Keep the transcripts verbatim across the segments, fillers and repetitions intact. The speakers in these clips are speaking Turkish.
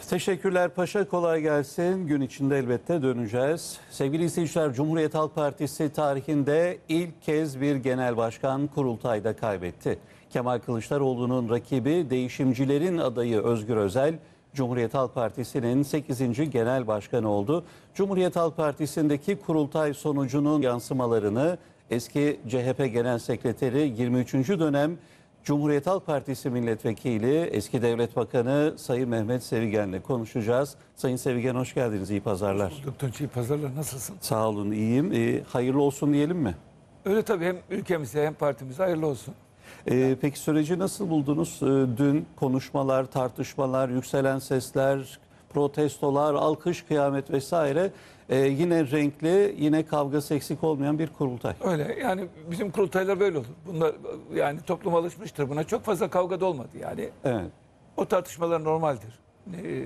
Teşekkürler Paşa, kolay gelsin. Gün içinde elbette döneceğiz. Sevgili izleyiciler, Cumhuriyet Halk Partisi tarihinde ilk kez bir genel başkan kurultayda kaybetti. Kemal Kılıçdaroğlu'nun rakibi değişimcilerin adayı Özgür Özel, Cumhuriyet Halk Partisi'nin sekizinci genel başkanı oldu. Cumhuriyet Halk Partisi'ndeki kurultay sonucunun yansımalarını eski C H P Genel Sekreteri, yirmi üçüncü dönem Cumhuriyet Halk Partisi Milletvekili, eski Devlet Bakanı Sayın Mehmet Sevigen'le konuşacağız. Sayın Sevigen, hoş geldiniz, iyi pazarlar. Hoş bulduk Tunç, iyi pazarlar, nasılsın? Sağ olun, iyiyim. Ee, hayırlı olsun diyelim mi? Öyle tabii, hem ülkemize hem partimize hayırlı olsun. Ee, peki süreci nasıl buldunuz? Ee, dün konuşmalar, tartışmalar, yükselen sesler, protestolar, alkış, kıyamet vesaire. Ee, yine renkli, yine kavgası eksik olmayan bir kurultay. Öyle, yani bizim kurultaylar böyle olur. Bunlar, yani toplum alışmıştır buna. Çok fazla kavga da olmadı yani. Evet. O tartışmalar normaldir. Ee,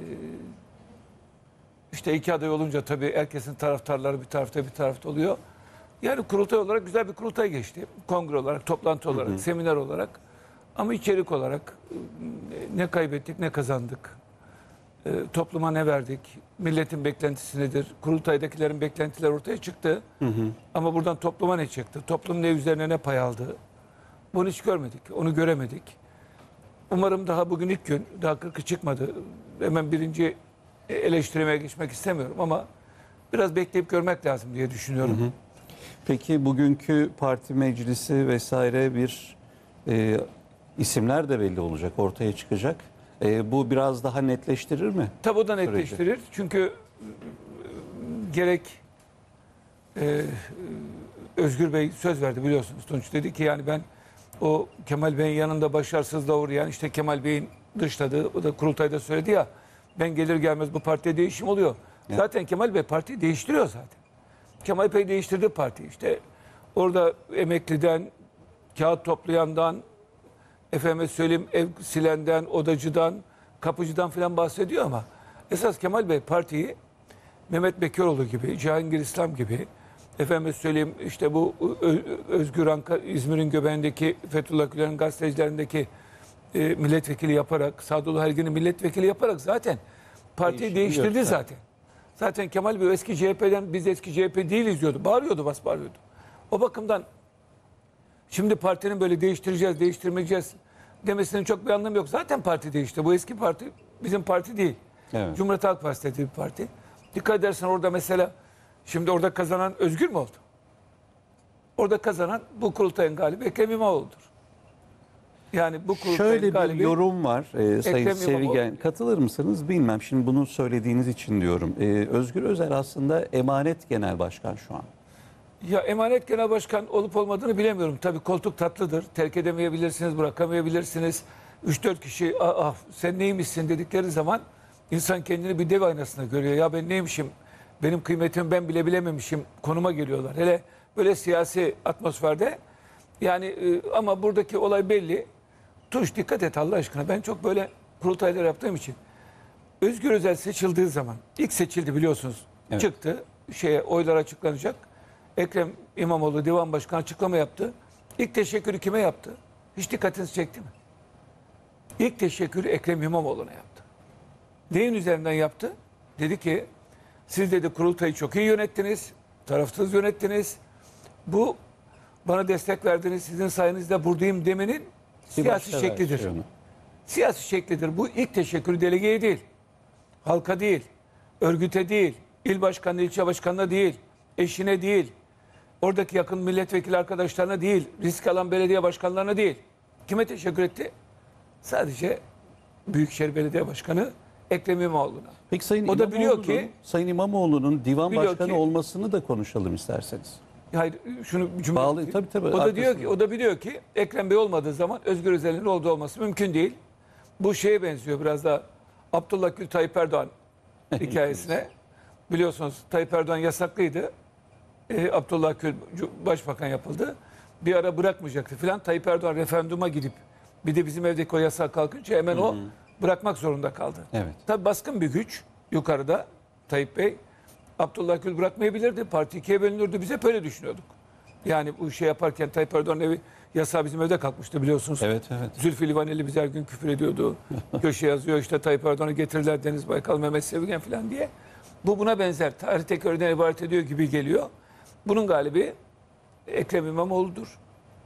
işte iki aday olunca tabii herkesin taraftarları bir tarafta bir tarafta oluyor. Yani kurultay olarak güzel bir kurultay geçti. Kongre olarak, toplantı olarak, hı hı. seminer olarak. Ama içerik olarak ne kaybettik ne kazandık. E, topluma ne verdik? Milletin beklentisi nedir? Kurultaydakilerin beklentiler ortaya çıktı. Hı hı. Ama buradan topluma ne çıktı? Toplum ne üzerine ne pay aldı? Bunu hiç görmedik. Onu göremedik. Umarım daha bugün ilk gün, daha kırkı çıkmadı. Hemen birinci eleştirmeye geçmek istemiyorum ama biraz bekleyip görmek lazım diye düşünüyorum. Hı hı. Peki bugünkü parti meclisi vesaire bir e, isimler de belli olacak, ortaya çıkacak. E, bu biraz daha netleştirir mi? Tabii o da netleştirir. Süreci. Çünkü e, gerek e, Özgür Bey söz verdi biliyorsunuz Tunç. Dedi ki yani ben o Kemal Bey'in yanında başarısızlığa uğrayan işte Kemal Bey'in dışladığı, o da kurultayda söyledi ya, ben gelir gelmez bu partiye değişim oluyor. Evet. Zaten Kemal Bey partiyi değiştiriyor zaten. Kemal Bey değiştirdi parti. İşte orada emekliden, kağıt toplayandan, efendime söyleyeyim ev silenden, odacıdan, kapıcıdan falan bahsediyor ama esas Kemal Bey partiyi Mehmet Bekeroğlu gibi, Cihangir İslam gibi, efendime söyleyeyim işte bu Özgür Anka, İzmir'in göbeğindeki Fethullah Gülen'in gazetecilerindeki e, milletvekili yaparak, Sadullah Ergin'i milletvekili yaparak zaten partiyi değiştirdi yok, zaten. Zaten Kemal Bey eski C H P'den biz eski C H P değiliz diyordu. Bağırıyordu, bas bağırıyordu. O bakımdan şimdi partinin böyle değiştireceğiz, değiştirmeyeceğiz demesinin çok bir anlamı yok. Zaten parti değişti. Bu eski parti bizim parti değil. Evet. Cumhuriyet Halk Partisi dediği bir parti. Dikkat edersen orada mesela şimdi orada kazanan Özgür mü oldu? Orada kazanan bu kurultayın galibi Ekrem İmamoğlu'dur. Yani bu kurultayın şöyle galibi bir yorum var e, Sayın Sevigen. İmamoğlu. Katılır mısınız bilmem. Şimdi bunu söylediğiniz için diyorum. E, Özgür Özel aslında emanet genel başkan şu an. Ya emanet genel başkan olup olmadığını bilemiyorum. Tabii koltuk tatlıdır. Terk edemeyebilirsiniz, bırakamayabilirsiniz. üç dört kişi ah, ah sen neymişsin dedikleri zaman insan kendini bir dev aynasına görüyor. Ya ben neymişim, benim kıymetimi ben bile bilememişim konuma geliyorlar. Hele böyle siyasi atmosferde. Yani e, ama buradaki olay belli. Tuş dikkat et Allah aşkına. Ben çok böyle kurultaylar yaptığım için. Özgür Özel seçildiği zaman, ilk seçildi biliyorsunuz. Evet. Çıktı, şeye oylar açıklanacak. Ekrem İmamoğlu Divan Başkanı açıklama yaptı. İlk teşekkürü kime yaptı? Hiç dikkatinizi çekti mi? İlk teşekkürü Ekrem İmamoğlu'na yaptı. Neyin üzerinden yaptı? Dedi ki siz dedi kurultayı çok iyi yönettiniz, tarafsız yönettiniz. Bu bana destek verdiniz, sizin sayenizde buradayım demenin siyasi şeklidir. Siyasi şeklidir. Bu ilk teşekkür delegeye değil, halka değil, örgüte değil, il başkanı, ilçe başkanına değil, eşine değil, oradaki yakın milletvekili arkadaşlarına değil, risk alan belediye başkanlarına değil. Kime teşekkür etti? Sadece Büyükşehir Belediye Başkanı Ekrem İmamoğlu'na. Peki Sayın o da biliyor ki Sayın İmamoğlu'nun divan başkanı ki, olmasını da konuşalım isterseniz. Hayır, şunu cümle Bağlı, tabii, tabii, o da diyor ki o da biliyor ki Ekrem Bey olmadığı zaman Özgür Özel'in olduğu olması mümkün değil. Bu şeye benziyor biraz da Abdullah Gül Tayyip Erdoğan hikayesine. Biliyorsunuz Tayyip Erdoğan yasaklıydı. Ee, Abdullah Gül başbakan yapıldı. Bir ara bırakmayacaktı filan. Tayyip Erdoğan referanduma gidip bir de bizim evdeki o yasak kalkınca hemen hı hı. o bırakmak zorunda kaldı. Evet. Tabii baskın bir güç yukarıda Tayyip Bey. Abdullah Gül bırakmayabilirdi. Parti ikiye bölünürdü. Biz hep öyle düşünüyorduk. Yani bu şey yaparken Tayyip Erdoğan evi Yasa bizim evde kalkmıştı biliyorsunuz. Evet, evet. Zülfü Livaneli bize her gün küfür ediyordu. Köşe yazıyor işte Tayyip Erdoğan'ı getirdiler Deniz Baykal, Mehmet Sevgen falan diye. Bu buna benzer. Tarih tekrardan ibaret ediyor gibi geliyor. Bunun galibi Ekrem İmamoğlu'dur.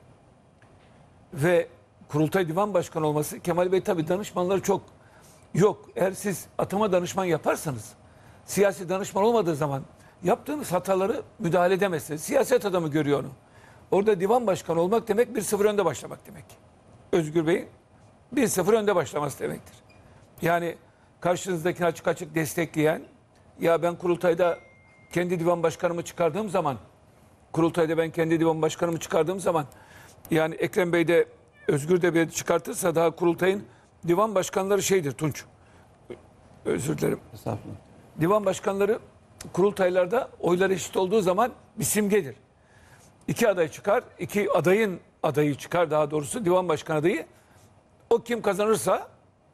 Ve Kurultay Divan Başkanı olması, Kemal Bey tabii danışmanları çok yok. Eğer siz atama danışman yaparsanız, siyasi danışman olmadığı zaman yaptığınız hataları müdahale edemezsiniz. Siyaset adamı görüyor onu. Orada divan başkanı olmak demek bir sıfır önde başlamak demek. Özgür Bey'in bir sıfır önde başlaması demektir. Yani karşınızdakini açık açık destekleyen, ya ben kurultayda kendi divan başkanımı çıkardığım zaman, kurultayda ben kendi divan başkanımı çıkardığım zaman, yani Ekrem Bey de Özgür de bir çıkartırsa daha kurultayın divan başkanları şeydir Tunç. Özür dilerim. Estağfurullah. Divan başkanları kurultaylarda oylar eşit olduğu zaman bir simgedir. İki aday çıkar, iki adayın adayı çıkar daha doğrusu divan başkanı adayı. O kim kazanırsa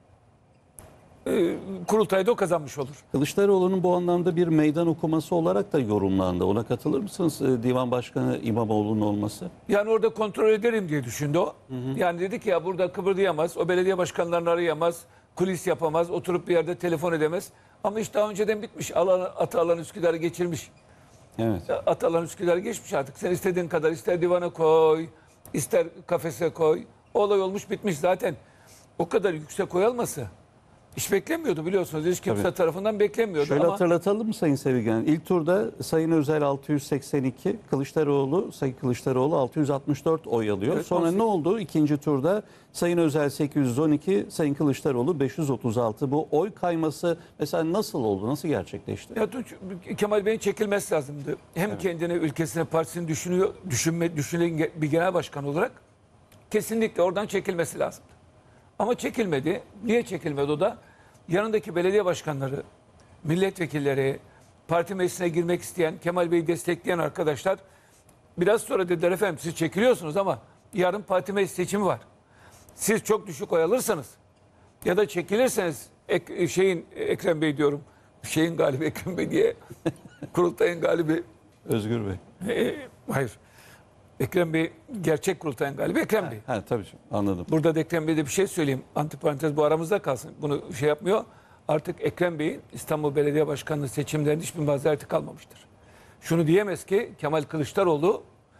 e, kurultayda o kazanmış olur. Kılıçdaroğlu'nun bu anlamda bir meydan okuması olarak da yorumlandı. Ona katılır mısınız, e, Divan Başkanı İmamoğlu'nun olması? Yani orada kontrol ederim diye düşündü o. Hı hı. Yani dedi ki ya burada kıpırdayamaz, o belediye başkanlarını arayamaz, kulis yapamaz, oturup bir yerde telefon edemez. Ama iş daha önceden bitmiş. Alan, Atalan Üsküdar'ı geçirmiş. Evet. Atalan Üsküdar'ı geçmiş artık. Sen istediğin kadar ister divana koy, ister kafese koy. Olay olmuş bitmiş zaten. O kadar yüksek koy alması hiç beklemiyordu biliyorsunuz. Hiç kimse Tabii. tarafından beklemiyordu. Şöyle ama hatırlatalım mı Sayın Sevgen? İlk turda Sayın Özel altı yüz seksen iki, Kılıçdaroğlu, Sayın Kılıçdaroğlu altı yüz altmış dört oy alıyor. Evet, Sonra on sekiz. ne oldu? İkinci turda Sayın Özel sekiz yüz on iki, Sayın Kılıçdaroğlu beş yüz otuz altı. Bu oy kayması mesela nasıl oldu? Nasıl gerçekleşti? ya Tunç, Kemal Bey'in çekilmesi lazımdı. Hem Evet. kendine, ülkesine, partisini düşünüyor, düşünme, düşünen bir genel başkan olarak kesinlikle oradan çekilmesi lazımdı. Ama çekilmedi. Niye çekilmedi o da? Yanındaki belediye başkanları, milletvekilleri, parti meclisine girmek isteyen, Kemal Bey'i destekleyen arkadaşlar biraz sonra dediler efendim siz çekiliyorsunuz ama yarın parti meclis seçimi var. Siz çok düşük oy alırsanız ya da çekilirseniz Ek, şeyin Ekrem Bey diyorum. Şeyin galibi Ekrem Bey diye kurultayın galibi Özgür Bey. e, hayır. Ekrem Bey gerçek kurultayın galibi Ekrem Bey. Ha, tabii anladım. Burada da Ekrem Bey'de bir şey söyleyeyim. Antiparantez bu aramızda kalsın. Bunu şey yapmıyor. Artık Ekrem Bey'in İstanbul Belediye Başkanlığı seçimlerinde hiçbir mazereti kalmamıştır. Şunu diyemez ki Kemal Kılıçdaroğlu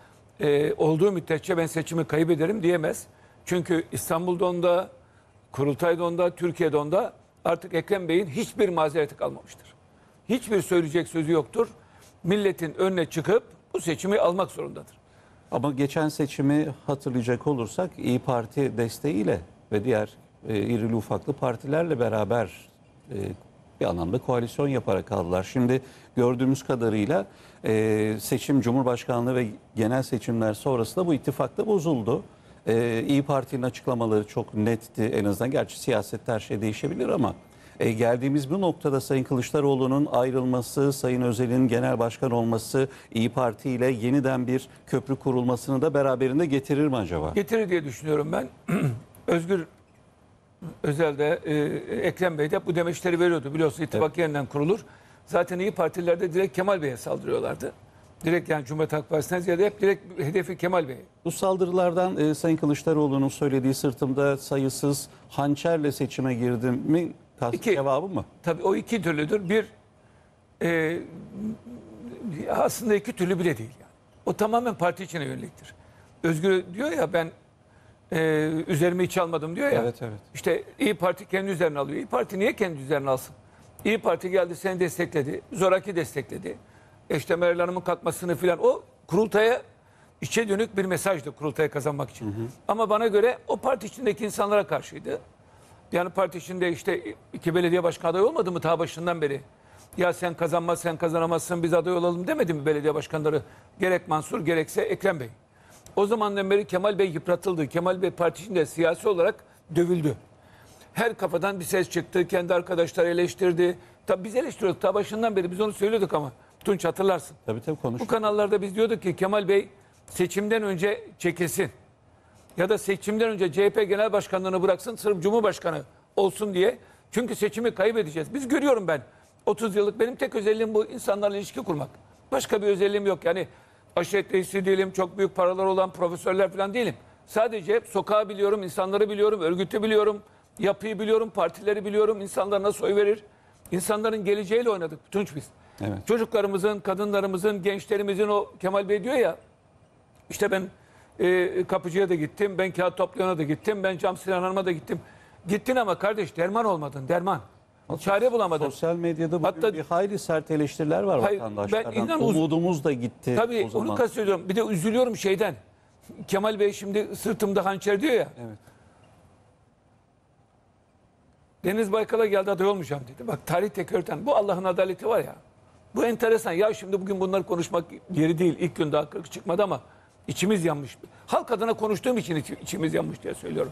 e, olduğu müddetçe ben seçimi kaybederim diyemez. Çünkü İstanbul'da onda, Kurultay'da onda, Türkiye'de onda artık Ekrem Bey'in hiçbir mazereti kalmamıştır. Hiçbir söyleyecek sözü yoktur. Milletin önüne çıkıp bu seçimi almak zorundadır. Ama geçen seçimi hatırlayacak olursak İyi Parti desteğiyle ve diğer e, irili ufaklı partilerle beraber e, bir anlamda koalisyon yaparak aldılar. Şimdi gördüğümüz kadarıyla e, seçim, Cumhurbaşkanlığı ve genel seçimler sonrasında bu ittifak da bozuldu. E, İyi Parti'nin açıklamaları çok netti en azından. Gerçi siyasette her şey değişebilir ama E, geldiğimiz bu noktada Sayın Kılıçdaroğlu'nun ayrılması, Sayın Özel'in genel başkan olması, İyi Parti ile yeniden bir köprü kurulmasını da beraberinde getirir mi acaba? Getirir diye düşünüyorum ben. Özgür Özel de e, Ekrem Bey de bu demeçleri veriyordu. Biliyorsun ittifak Evet. yeniden kurulur. Zaten İyi Partilerde direkt Kemal Bey'e saldırıyorlardı. Direkt yani Cumhuriyet Halk Partisi'ne ziyade hep direkt hedefi Kemal Bey. Bu saldırılardan e, Sayın Kılıçdaroğlu'nun söylediği sırtımda sayısız hançerle seçime girdim mi? Kast İki. cevabı mı? Tabii o iki türlüdür. Bir e, aslında iki türlü bile değil. Yani. O tamamen parti içine yöneliktir. Özgür diyor ya ben e, üzerime hiç almadım diyor ya. Evet, evet. İşte İyi Parti kendi üzerine alıyor. İyi Parti niye kendi üzerine alsın? İyi Parti geldi seni destekledi. Zoraki destekledi. İşte Meral Hanım'ın kalkmasını filan. O kurultaya içe dönük bir mesajdı kurultaya kazanmak için. Hı hı. Ama bana göre o parti içindeki insanlara karşıydı. Yani parti içinde işte iki belediye başkan adayı olmadı mı ta başından beri? Ya sen kazanmaz, sen kazanamazsın, biz aday olalım demedi mi belediye başkanları? Gerek Mansur, gerekse Ekrem Bey. O zamandan beri Kemal Bey yıpratıldı. Kemal Bey parti içinde siyasi olarak dövüldü. Her kafadan bir ses çıktı, kendi arkadaşları eleştirdi. Tabii biz eleştiriyorduk, ta başından beri biz onu söylüyorduk ama. Tunç hatırlarsın. Tabii tabii konuş. Bu kanallarda biz diyorduk ki Kemal Bey seçimden önce çekilsin. Ya da seçimden önce C H P Genel Başkanlığını bıraksın sırf Cumhurbaşkanı olsun diye. Çünkü seçimi kaybedeceğiz. Biz görüyorum ben. otuz yıllık benim tek özelliğim bu insanlarla ilişki kurmak. Başka bir özelliğim yok. Yani aşiret reisi değilim, çok büyük paralar olan profesörler falan değilim. Sadece sokağı biliyorum, insanları biliyorum, örgütü biliyorum, yapıyı biliyorum, partileri biliyorum, insanlar nasıl oy verir. İnsanların geleceğiyle oynadık Tunç biz. Evet. Çocuklarımızın, kadınlarımızın, gençlerimizin o Kemal Bey diyor ya, işte ben e, kapıcıya da gittim, ben kağıt toplayana da gittim, ben Cam Sinan Hanım'a da gittim. Gittin ama kardeş derman olmadın, derman. Çare bulamadın. Sosyal medyada bugün Hatta- bir hayli sert eleştiriler var Hayır, vatandaşlardan. ben inan uz- Umudumuz da gitti Tabii o zaman. onu kastediyorum. Bir de üzülüyorum şeyden. Kemal Bey şimdi sırtımda hançer diyor ya. Evet. Deniz Baykal'a geldi aday olmayacağım dedi. Bak tarih tekrardan. Bu Allah'ın adaleti var ya. Bu enteresan. Ya şimdi bugün bunları konuşmak yeri değil. İlk gün daha kırk çıkmadı ama içimiz yanmış. Halk adına konuştuğum için içi- içimiz yanmış diye söylüyorum.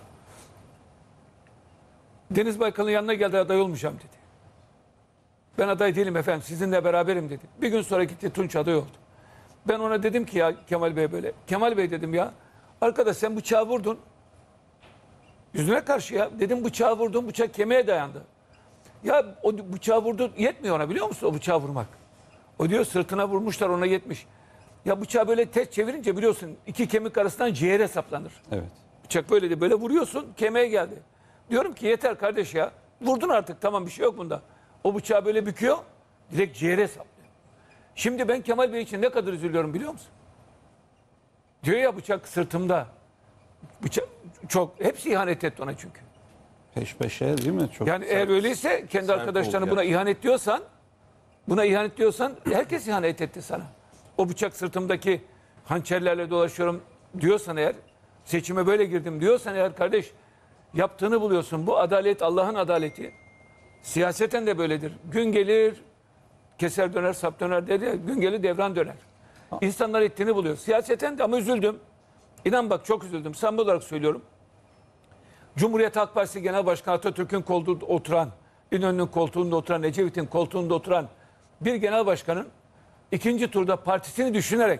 Deniz Baykal'ın yanına geldi aday olmayacağım dedi. Ben aday değilim efendim sizinle beraberim dedi. Bir gün sonra gitti Tunç aday oldu. Ben ona dedim ki ya Kemal Bey böyle. Kemal Bey dedim ya arkadaş sen bıçağı vurdun. Yüzüne karşı ya. Dedim bıçağı vurdun bıçak kemiğe dayandı. Ya o bıçağı vurdu yetmiyor ona biliyor musun o bıçağı vurmak. O diyor sırtına vurmuşlar ona yetmiş. Ya bıçağı böyle ters çevirince biliyorsun iki kemik arasından ciğere saplanır. Evet. Bıçak böyle de böyle vuruyorsun kemiğe geldi. Diyorum ki yeter kardeş ya. Vurdun artık tamam bir şey yok bunda. O bıçağı böyle büküyor direkt ciğere saplıyor. Şimdi ben Kemal Bey için ne kadar üzülüyorum biliyor musun? Diyor ya bıçak sırtımda. Bıçak çok hepsi ihanet etti ona çünkü. Peş peşe değil mi? Çok Yani sert. eğer öyleyse kendi sert arkadaşlarına oldu buna ya. ihanet diyorsan buna ihanet diyorsan herkes ihanet etti sana. O bıçak sırtımdaki hançerlerle dolaşıyorum diyorsan eğer seçime böyle girdim diyorsan eğer kardeş yaptığını buluyorsun. Bu adalet Allah'ın adaleti. Siyaseten de böyledir. Gün gelir keser döner sap döner dedi ya, gün gelir devran döner. İnsanlar ettiğini buluyor. Siyaseten de ama üzüldüm. İnan bak çok üzüldüm. Samimi olarak söylüyorum. Cumhuriyet Halk Partisi Genel Başkanı Atatürk'ün koltuğunda oturan, İnönü'nün koltuğunda oturan, Ecevit'in koltuğunda oturan bir genel başkanın ikinci turda partisini düşünerek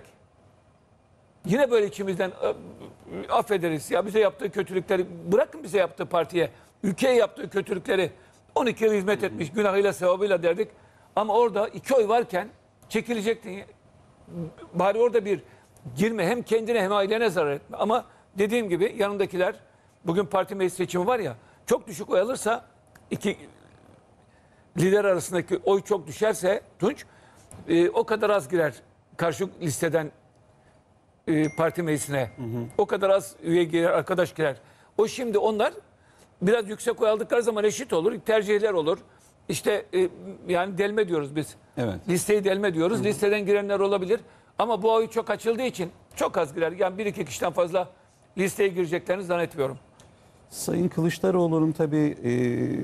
yine böyle içimizden e, affederiz ya bize yaptığı kötülükleri bırakın bize yaptığı partiye, ülkeye yaptığı kötülükleri on iki yıl hizmet etmiş günahıyla sevabıyla derdik. Ama orada iki oy varken çekilecekti. Bari orada bir girme hem kendine hem ailene zarar etme. Ama dediğim gibi yanındakiler bugün parti meclis seçimi var ya çok düşük oy alırsa iki lider arasındaki oy çok düşerse Tunç e, o kadar az girer karşı listeden e, parti meclisine. Hı hı. O kadar az üye girer, arkadaş girer. O şimdi onlar biraz yüksek oy aldıkları zaman eşit olur, tercihler olur. İşte e, yani delme diyoruz biz. Evet. Listeyi delme diyoruz. Hı hı. Listeden girenler olabilir. Ama bu oy çok açıldığı için çok az girer. Yani bir iki kişiden fazla listeye gireceklerini zannetmiyorum. Sayın Kılıçdaroğlu'nun tabii e,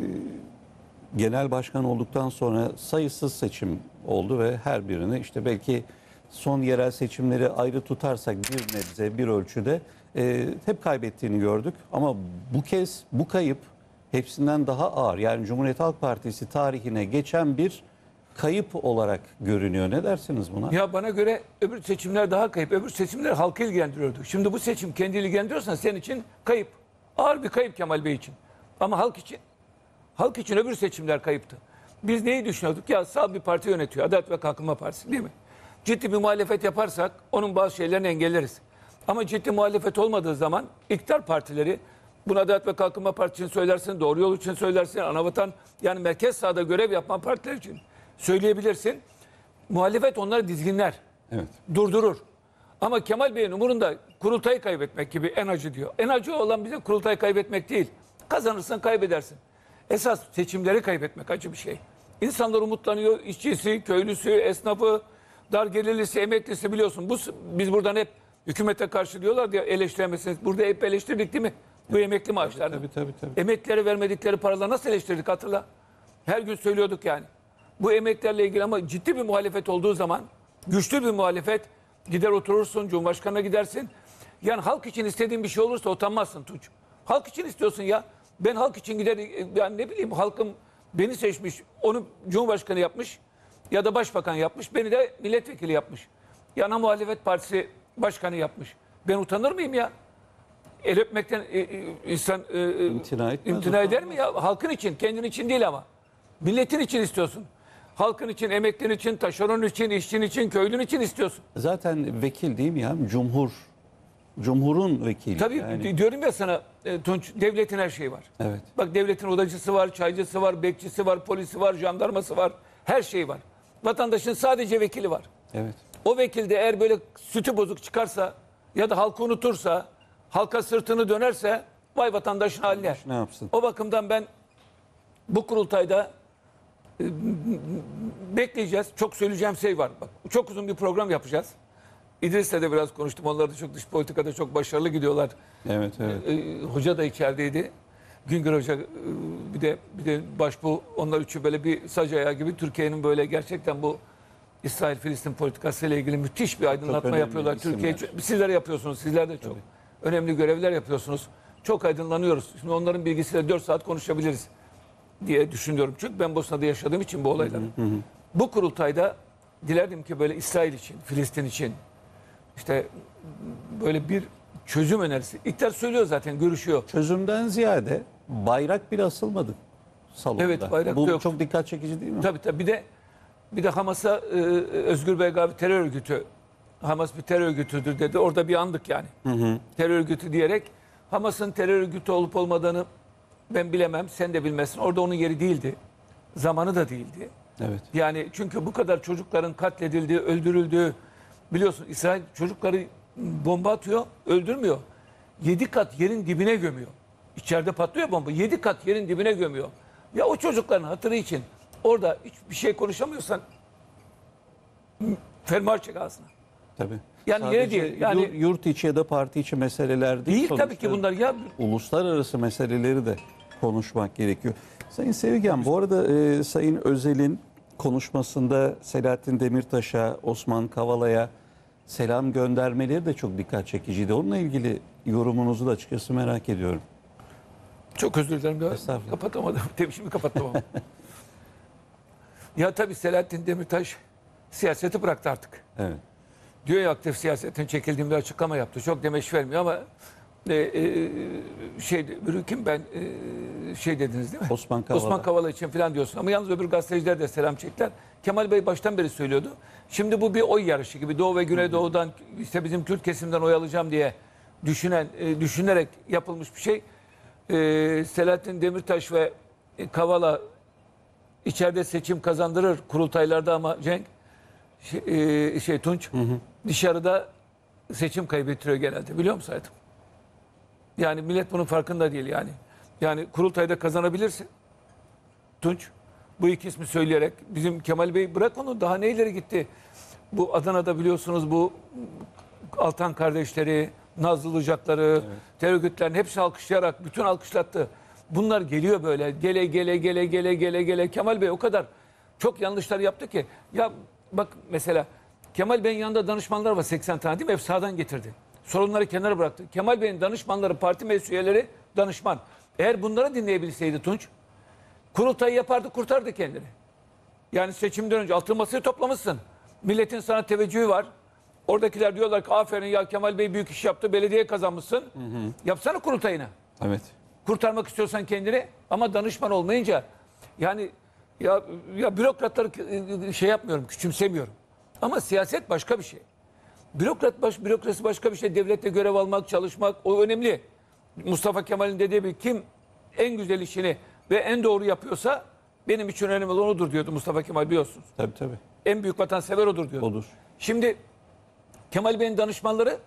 genel başkan olduktan sonra sayısız seçim oldu ve her birini işte belki son yerel seçimleri ayrı tutarsak bir nebze bir ölçüde e, hep kaybettiğini gördük. Ama bu kez bu kayıp hepsinden daha ağır. Yani Cumhuriyet Halk Partisi tarihine geçen bir kayıp olarak görünüyor. Ne dersiniz buna? Ya bana göre öbür seçimler daha kayıp. Öbür seçimler halkı ilgilendiriyordu. Şimdi bu seçim kendi ilgilendiriyorsan senin için kayıp. Ağır bir kayıp Kemal Bey için. Ama halk için halk için öbür seçimler kayıptı. Biz neyi düşünüyorduk? Ya sağ bir parti yönetiyor. Adalet ve Kalkınma Partisi değil mi? Ciddi bir muhalefet yaparsak onun bazı şeylerini engelleriz. Ama ciddi muhalefet olmadığı zaman iktidar partileri bunu Adalet ve Kalkınma Partisi için söylersin, Doğru Yol için söylersin, Anavatan yani merkez sahada görev yapan partiler için söyleyebilirsin. Muhalefet onları dizginler, Evet. durdurur. Ama Kemal Bey'in umurunda kurultayı kaybetmek gibi en acı diyor. En acı olan bize kurultayı kaybetmek değil. Kazanırsan kaybedersin. Esas seçimleri kaybetmek acı bir şey. İnsanlar umutlanıyor. İşçisi, köylüsü, esnafı, dar gelirlisi, emeklisi biliyorsun. Bu, biz buradan hep hükümete karşı diyorlar diye eleştiremezsiniz. Burada hep eleştirdik değil mi? Bu emekli maaşlarını. Tabii tabii tabii. Emeklilere vermedikleri paraları nasıl eleştirdik hatırla. Her gün söylüyorduk yani. Bu emeklerle ilgili ama ciddi bir muhalefet olduğu zaman, güçlü bir muhalefet, gider oturursun, Cumhurbaşkanı'na gidersin. Yani halk için istediğin bir şey olursa utanmazsın Tunç. Halk için istiyorsun ya. Ben halk için gider, yani ne bileyim halkım beni seçmiş, onu Cumhurbaşkanı yapmış ya da Başbakan yapmış, beni de milletvekili yapmış. Yana muhalefet partisi başkanı yapmış. Ben utanır mıyım ya? El öpmekten e, e, insan e, e, İmtina etmez, imtina eder mi utanmaz. ya? Halkın için, kendin için değil ama. Milletin için istiyorsun. Halkın için, emeklinin için, taşeron için, işçinin için, köylün için istiyorsun. Zaten vekil değil mi ya? Cumhur Cumhur'un vekili. Tabii yani. diyorum ya sana e, Tunç, devletin her şeyi var. Evet. Bak devletin odacısı var, çaycısı var, bekçisi var, polisi var, jandarması var. Her şey var. Vatandaşın sadece vekili var. Evet. O vekil de eğer böyle sütü bozuk çıkarsa ya da halkı unutursa, halka sırtını dönerse vay vatandaşın haline. Ne yapsın? O bakımdan ben bu kurultayda e, bekleyeceğiz. Çok söyleyeceğim şey var. Bak, çok uzun bir program yapacağız. İdris'le de biraz konuştum. Onlar da çok dış politikada çok başarılı gidiyorlar. Evet, evet. E, hoca da içerideydi. Güngör Hoca e, bir de bir de başbu onlar üçü böyle bir sac ayağı gibi Türkiye'nin böyle gerçekten bu İsrail-Filistin politikası ile ilgili müthiş bir aydınlatma önemli yapıyorlar. isimler. Türkiye sizler yapıyorsunuz. Sizler de çok Tabii. önemli görevler yapıyorsunuz. Çok aydınlanıyoruz. Şimdi onların bilgisiyle dört saat konuşabiliriz diye düşünüyorum. Çünkü ben Bosna'da yaşadığım için bu olayları. Hı hı. Bu kurultayda dilerdim ki böyle İsrail için, Filistin için işte böyle bir çözüm önerisi. İktidar söylüyor zaten, görüşüyor. Çözümden ziyade bayrak bile asılmadı salonda. Evet, bayrak Bu da yok. çok dikkat çekici değil mi? Tabii tabii. Bir de bir de Hamas'a e, Özgür Bey abi terör örgütü. Hamas bir terör örgütüdür dedi. Orada bir andık yani. Hı hı. Terör örgütü diyerek Hamas'ın terör örgütü olup olmadığını ben bilemem. Sen de bilmezsin. Orada onun yeri değildi. Zamanı da değildi. Evet. Yani çünkü bu kadar çocukların katledildiği, öldürüldüğü biliyorsun İsrail çocukları bomba atıyor, öldürmüyor. Yedi kat yerin dibine gömüyor. İçeride patlıyor bomba. Yedi kat yerin dibine gömüyor. Ya o çocukların hatırı için orada hiçbir şey konuşamıyorsan fermuar çek ağzına. Tabii. Yani Sadece yeri değil. Yani yur- yurt içi ya da parti içi meseleler değil. değil tabii Sonuçta ki bunlar ya. uluslararası meseleleri de konuşmak gerekiyor. Sayın Sevgen, bu arada e, Sayın Özel'in konuşmasında Selahattin Demirtaş'a, Osman Kavala'ya selam göndermeleri de çok dikkat çekiciydi. Onunla ilgili yorumunuzu da açıkçası merak ediyorum. Çok özür dilerim. Ya. Estağfurullah. Kapatamadım. Tabii şimdi kapattım ama. Ya tabii Selahattin Demirtaş siyaseti bıraktı artık. Evet. Diyor ya aktif siyasetten çekildiğim bir açıklama yaptı. Çok demeç vermiyor ama e, e, şey kim ben e, şey dediniz değil mi? Osman Kavala. Osman Kavala için falan diyorsun. Ama yalnız öbür gazeteciler de selam çektiler. Kemal Bey baştan beri söylüyordu. Şimdi bu bir oy yarışı gibi. Doğu ve Güneydoğu'dan işte bizim Kürt kesimden oy alacağım diye düşünen e, düşünerek yapılmış bir şey. E, Selahattin Demirtaş ve e, Kavala içeride seçim kazandırır kurultaylarda ama Cenk şey, e, şey Tunç hı hı. dışarıda seçim kaybettiriyor genelde, biliyor musun hayatım? Yani millet bunun farkında değil yani. Yani kurultayda kazanabilirsin. Tunç bu iki ismi söyleyerek bizim Kemal Bey bırak onu daha ne ileri gitti. Bu Adana'da biliyorsunuz bu Altan kardeşleri, Nazlı Ilıcakları, evet. terör örgütlerin hepsini alkışlayarak bütün alkışlattı. Bunlar geliyor böyle gele gele gele gele gele gele. Kemal Bey o kadar çok yanlışlar yaptı ki. Ya bak mesela Kemal Bey'in yanında danışmanlar var seksen tane değil mi? Hep sağdan getirdi. Sorunları kenara bıraktı. Kemal Bey'in danışmanları, parti meclis üyeleri danışman. Eğer bunları dinleyebilseydi Tunç, kurultayı yapardı, kurtardı kendini. Yani seçimden önce altın masayı toplamışsın. Milletin sana teveccühü var. Oradakiler diyorlar ki aferin ya Kemal Bey büyük iş yaptı, belediye kazanmışsın. Hı hı. Yapsana kurultayını. Evet. Kurtarmak istiyorsan kendini ama danışman olmayınca yani ya ya bürokratları şey yapmıyorum, küçümsemiyorum. Ama siyaset başka bir şey. Bürokrat baş, bürokrasi başka bir şey. Devlette görev almak, çalışmak o önemli. Mustafa Kemal'in dediği bir kim en güzel işini ve en doğru yapıyorsa benim için önemli olan odur diyordu Mustafa Kemal, biliyorsunuz. Tabii tabii. En büyük vatansever odur diyordu. Odur. Şimdi Kemal Bey'in danışmanları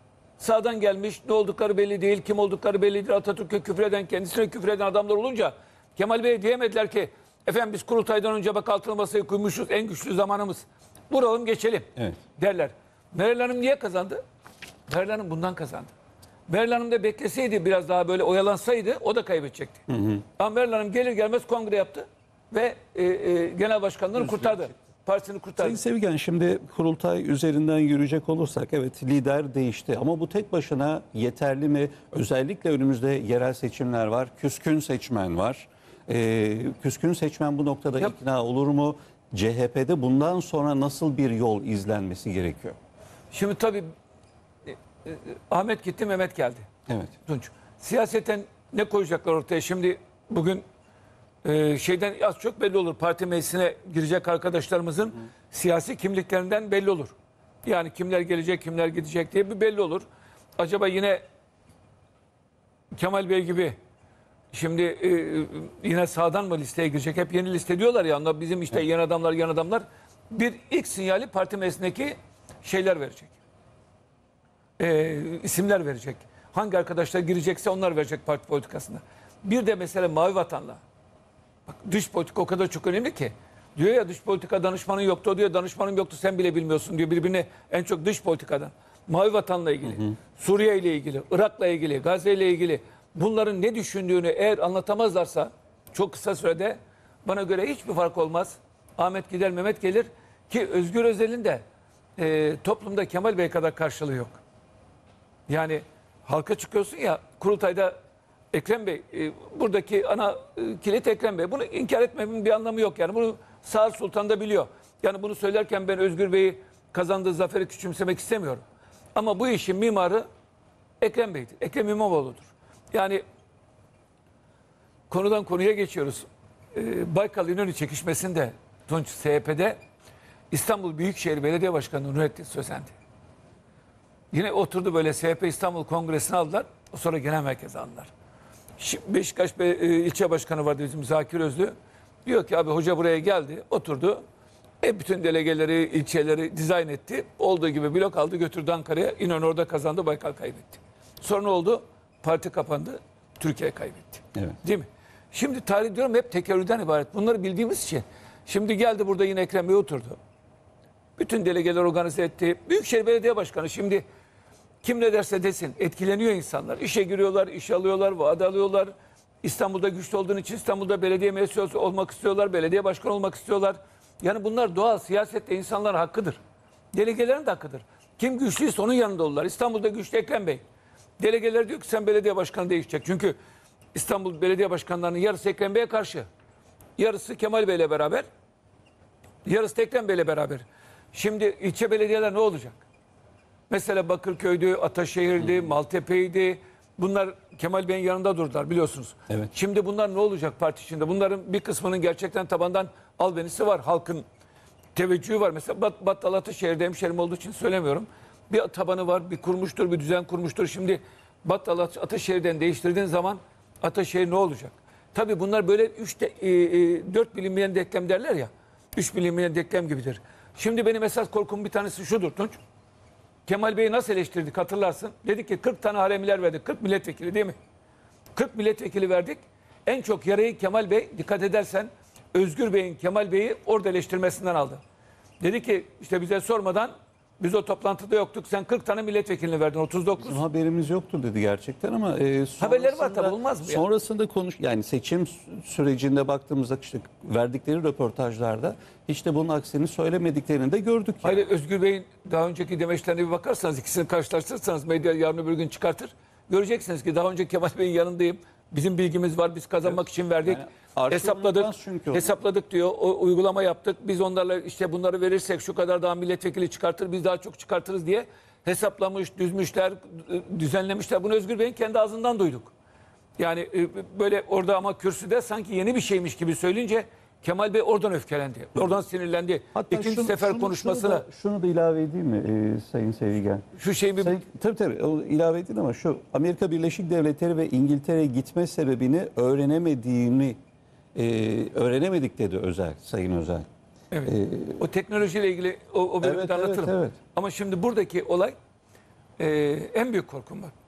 sağdan gelmiş, ne oldukları belli değil, kim oldukları belli değil. Atatürk'e küfreden, kendisine küfreden adamlar olunca Kemal Bey'e diyemediler ki efendim biz kurultaydan önce bak altılı masayı kurmuşuz, en güçlü zamanımız. Vuralım geçelim Evet. derler. Meral Hanım niye kazandı? Meral Hanım bundan kazandı. Meral Hanım da bekleseydi biraz daha böyle oyalansaydı o da kaybedecekti. Hı hı. Ama Meral Hanım gelir gelmez kongre yaptı ve e, e, genel başkanlığını kurtardı. Partisini kurtardı. Sayın Sevgen, şimdi kurultay üzerinden yürüyecek olursak evet lider değişti ama bu tek başına yeterli mi? Özellikle önümüzde yerel seçimler var. Küskün seçmen var. Ee, küskün seçmen bu noktada Yap. ikna olur mu? C H P'de bundan sonra nasıl bir yol izlenmesi gerekiyor? Şimdi tabii e, e, Ahmet gitti, Mehmet geldi. Evet. Tunç. Siyaseten ne koyacaklar ortaya? Şimdi bugün e, şeyden az çok belli olur. Parti meclisine girecek arkadaşlarımızın hı. siyasi kimliklerinden belli olur. Yani kimler gelecek, kimler gidecek diye bir belli olur. acaba yine Kemal Bey gibi şimdi e, yine sağdan mı listeye girecek? Hep yeni liste diyorlar ya. Onlar bizim işte yeni adamlar, yeni adamlar. Bir ilk sinyali parti meclisindeki şeyler verecek. E, isimler verecek. Hangi arkadaşlar girecekse onlar verecek parti politikasında. Bir de mesela Mavi Vatan'la. Bak, dış politika o kadar çok önemli ki. Diyor ya dış politika danışmanın yoktu. O diyor danışmanım yoktu sen bile bilmiyorsun diyor. Birbirine en çok dış politikadan. Mavi Vatan'la ilgili, hı hı. Suriye ile ilgili, Irak'la ilgili, Gazze ile ilgili bunların ne düşündüğünü eğer anlatamazlarsa çok kısa sürede bana göre hiçbir fark olmaz. Ahmet gider, Mehmet gelir ki Özgür Özel'in de e, toplumda Kemal Bey kadar karşılığı yok. Yani halka çıkıyorsun ya kurultayda Ekrem Bey, e, buradaki ana e, kilit Ekrem Bey. Bunu inkar etmemin bir anlamı yok yani. Bunu Sağır Sultan da biliyor. Yani bunu söylerken ben Özgür Bey'i kazandığı zaferi küçümsemek istemiyorum. Ama bu işin mimarı Ekrem Bey'dir. Ekrem İmamoğlu'dur. Yani konudan konuya geçiyoruz. Ee, Baykal İnönü çekişmesinde Tunç S H P'de İstanbul Büyükşehir Belediye Başkanı Nurettin Sözendi. Yine oturdu böyle S H P İstanbul Kongresi'ni aldılar. O sonra genel merkeze aldılar. Beşiktaş Be e, ilçe başkanı vardı bizim Zakir Özlü. Diyor ki abi hoca buraya geldi, oturdu. E bütün delegeleri, ilçeleri dizayn etti. Olduğu gibi blok aldı, götürdü Ankara'ya. İnönü orada kazandı, Baykal kaybetti. Sonra ne oldu? Parti kapandı, Türkiye kaybetti. Evet. Değil mi? Şimdi tarih diyorum hep tekerrürden ibaret. Bunları bildiğimiz için. Şimdi geldi burada yine Ekrem Bey oturdu. Bütün delegeler organize etti. Büyükşehir Belediye Başkanı şimdi kim ne derse desin etkileniyor insanlar. İşe giriyorlar, iş alıyorlar, vaat alıyorlar. İstanbul'da güçlü olduğun için İstanbul'da belediye meclisi olmak istiyorlar, belediye başkanı olmak istiyorlar. Yani bunlar doğal, siyasette insanların hakkıdır. Delegelerin de hakkıdır. Kim güçlüyse onun yanında olurlar. İstanbul'da güçlü Ekrem Bey. Delegeler diyor ki sen belediye başkanı değişecek. Çünkü İstanbul belediye başkanlarının yarısı Ekrem Bey'e karşı. Yarısı Kemal Bey'le beraber. Yarısı da Ekrem Bey'le beraber. Şimdi ilçe belediyeler ne olacak? Mesela Bakırköy'dü, Ataşehir'di, Maltepe'ydi. Bunlar Kemal Bey'in yanında durdular biliyorsunuz. Evet. Şimdi bunlar ne olacak parti içinde? Bunların bir kısmının gerçekten tabandan albenisi var. Halkın teveccühü var. Mesela Bat Battal Ataşehir'de hemşerim olduğu için söylemiyorum. Bir tabanı var, bir kurmuştur, bir düzen kurmuştur. Şimdi Battal Ataşehir'den değiştirdiğin zaman Ataşehir ne olacak? Tabii bunlar böyle üç de, e, e, dört bilinmeyen denklem derler ya. Üç bilinmeyen denklem gibidir. Şimdi benim esas korkum bir tanesi şudur Tunç. Kemal Bey'i nasıl eleştirdik hatırlarsın. Dedik ki kırk tane haremiler verdik. kırk milletvekili değil mi? kırk milletvekili verdik. En çok yarayı Kemal Bey dikkat edersen Özgür Bey'in Kemal Bey'i orada eleştirmesinden aldı. Dedi ki işte bize sormadan biz o toplantıda yoktuk. Sen kırk tane milletvekilini verdin. otuz dokuz. Bizim haberimiz yoktur dedi gerçekten ama e, haberleri var tabii olmaz mı? Sonrasında konuş yani seçim sürecinde baktığımızda işte verdikleri röportajlarda hiç de bunun aksini söylemediklerini de gördük. Yani. Hayır Özgür Bey'in daha önceki demeçlerine bir bakarsanız ikisini karşılaştırırsanız medya yarın öbür gün çıkartır. Göreceksiniz ki daha önce Kemal Bey'in yanındayım. Bizim bilgimiz var. Biz kazanmak evet. için verdik. Yani hesapladık. Hesapladık diyor. O uygulama yaptık. Biz onlarla işte bunları verirsek şu kadar daha milletvekili çıkartır. Biz daha çok çıkartırız diye hesaplamış, düzmüşler, düzenlemişler. Bunu Özgür Bey'in kendi ağzından duyduk. Yani böyle orada ama kürsüde sanki yeni bir şeymiş gibi söyleyince Kemal Bey oradan öfkelendi. Oradan sinirlendi. Hatta İkinci şunu, sefer şunu, konuşmasına. Şunu da, şunu da ilave edeyim mi e, Sayın Sevigen? Şu şey bir... Sayın, tabii tabii o ilave edin ama şu Amerika Birleşik Devletleri ve İngiltere'ye gitme sebebini öğrenemediğini e, öğrenemedik dedi Özel, Sayın Özel. Evet. Ee, o teknolojiyle ilgili o, o bölümü evet, de anlatırım. Evet, evet. Ama şimdi buradaki olay e, en büyük korkum var.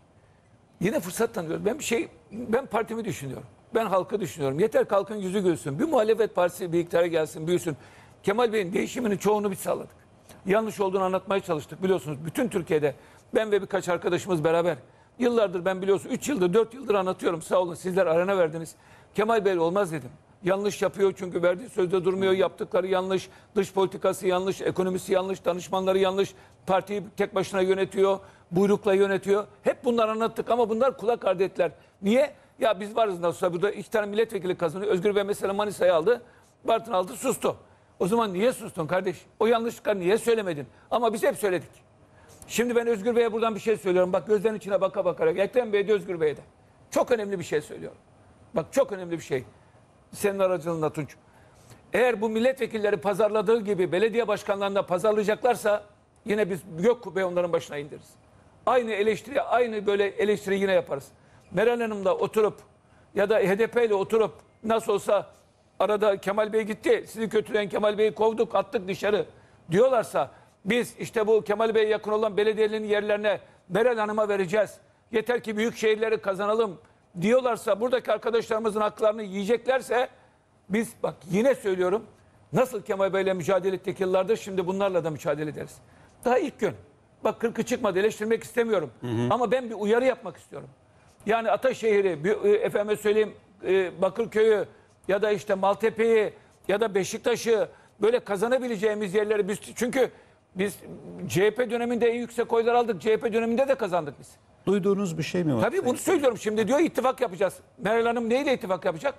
Yine fırsat tanıyorum. Ben bir şey, ben partimi düşünüyorum. Ben halkı düşünüyorum. Yeter ki halkın yüzü gülsün. Bir muhalefet partisi bir iktidara gelsin, büyüsün. Kemal Bey'in değişiminin çoğunu biz sağladık. Yanlış olduğunu anlatmaya çalıştık biliyorsunuz. Bütün Türkiye'de ben ve birkaç arkadaşımız beraber. Yıllardır ben biliyorsun üç yıldır dört yıldır anlatıyorum. Sağ olun sizler arena verdiniz. Kemal Bey olmaz dedim. Yanlış yapıyor çünkü verdiği sözde durmuyor. Yaptıkları yanlış. Dış politikası yanlış. Ekonomisi yanlış. Danışmanları yanlış. Partiyi tek başına yönetiyor. Buyrukla yönetiyor. Hep bunları anlattık ama bunlar kulak ardı ettiler. Niye? Ya biz varız nasıl olsa burada iki tane milletvekili kazanıyor. Özgür Bey mesela Manisa'yı aldı. Bartın aldı sustu. O zaman niye sustun kardeş? O yanlışlıkları niye söylemedin? Ama biz hep söyledik. Şimdi ben Özgür Bey'e buradan bir şey söylüyorum. Bak gözlerinin içine baka bakarak. Ekrem Bey'de Özgür Bey'de. Çok önemli bir şey söylüyorum. Bak çok önemli bir şey. Senin aracılığında Tunç. Eğer bu milletvekilleri pazarladığı gibi belediye başkanlarını da pazarlayacaklarsa yine biz gök kubbeyi onların başına indiririz. Aynı eleştiri, aynı böyle eleştiri yine yaparız. Meral Hanım'la oturup ya da H D P ile oturup nasıl olsa arada Kemal Bey gitti, sizi kötüleyen Kemal Bey'i kovduk, attık dışarı diyorlarsa biz işte bu Kemal Bey'e yakın olan belediyelerin yerlerine Meral Hanım'a vereceğiz. Yeter ki büyük şehirleri kazanalım diyorlarsa, buradaki arkadaşlarımızın haklarını yiyeceklerse biz bak yine söylüyorum, nasıl Kemal Bey'le mücadele ettik yıllardır, şimdi bunlarla da mücadele ederiz. Daha ilk gün. Bak kırkı çıkmadı, eleştirmek istemiyorum. Hı hı. Ama ben bir uyarı yapmak istiyorum. Yani Ataşehir'i, bir, e, efendime söyleyeyim e, Bakırköy'ü ya da işte Maltepe'yi ya da Beşiktaş'ı böyle kazanabileceğimiz yerleri biz, çünkü biz C H P döneminde en yüksek oylar aldık. C H P döneminde de kazandık biz. Duyduğunuz bir şey mi var? Tabii bunu söylüyorum. Şimdi diyor ittifak yapacağız. Meral Hanım neyle ittifak yapacak?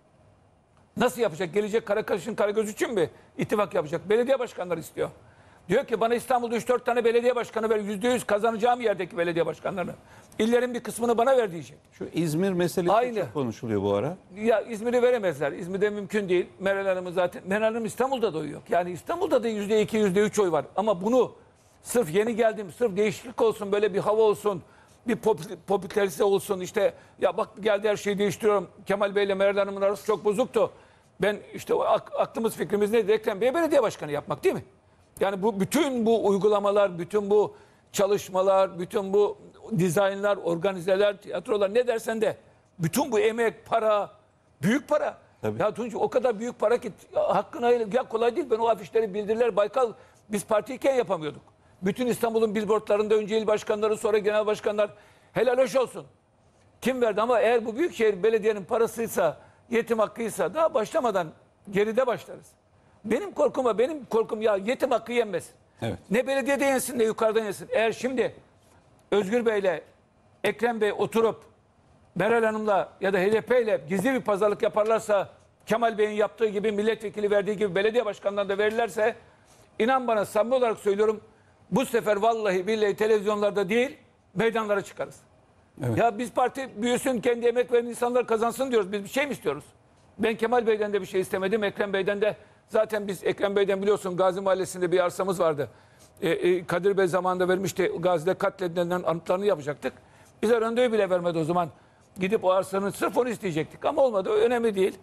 Nasıl yapacak? Gelecek Karakaş'ın Karagöz için mi ittifak yapacak? Belediye başkanları istiyor. Diyor ki bana İstanbul'da üç dört tane belediye başkanı ver. yüzde yüz kazanacağım yerdeki belediye başkanlarını. İllerin bir kısmını bana ver diyecek. Şu İzmir meselesi Aynı. çok konuşuluyor bu ara. Ya İzmir'i veremezler. İzmir'de mümkün değil. Meral Hanım'ı zaten. Meral Hanım İstanbul'da da oy yok. Yani İstanbul'da da yüzde iki, yüzde üç oy var. Ama bunu sırf yeni geldim, sırf değişiklik olsun, böyle bir hava olsun, bir popülerite olsun. İşte ya bak geldi her şeyi değiştiriyorum. Kemal Bey ile Meral Hanım'ın arası çok bozuktu. Ben işte o aklımız fikrimiz neydi? Ekrem Bey'e belediye başkanı yapmak değil mi? Yani bu bütün bu uygulamalar, bütün bu çalışmalar, bütün bu dizaynlar, organizeler, tiyatrolar ne dersen de bütün bu emek, para, büyük para. Tabii. Ya Tunç o kadar büyük para ki hakkına ya kolay değil. Ben o afişleri, bildiriler, Baykal biz partiyken yapamıyorduk. Bütün İstanbul'un billboardlarında önce il başkanları, sonra genel başkanlar, helal hoş olsun. Kim verdi? Ama eğer bu büyükşehir belediyenin parasıysa, yetim hakkıysa daha başlamadan geride başlarız. Benim korkum benim korkum ya yetim hakkı yenmesin. Evet. Ne belediyede yensin ne yukarıdan yensin. Eğer şimdi Özgür Bey'le Ekrem Bey oturup Meral Hanım'la ya da H D P'yle gizli bir pazarlık yaparlarsa, Kemal Bey'in yaptığı gibi, milletvekili verdiği gibi belediye başkanlarına da verirlerse, inan bana samimi olarak söylüyorum, bu sefer vallahi billahi televizyonlarda değil meydanlara çıkarız. Evet. Ya biz parti büyüsün, kendi emek veren insanlar kazansın diyoruz. Biz bir şey mi istiyoruz? Ben Kemal Bey'den de bir şey istemedim. Ekrem Bey'den de zaten biz Ekrem Bey'den biliyorsun Gazi Mahallesi'nde bir arsamız vardı. Ee, e, Kadir Bey zamanında vermişti. Gazi'de katledilenlerin anıtlarını yapacaktık. Bize randevu bile vermedi o zaman. Gidip o arsanın sırf onu isteyecektik. Ama olmadı. Önemli değil.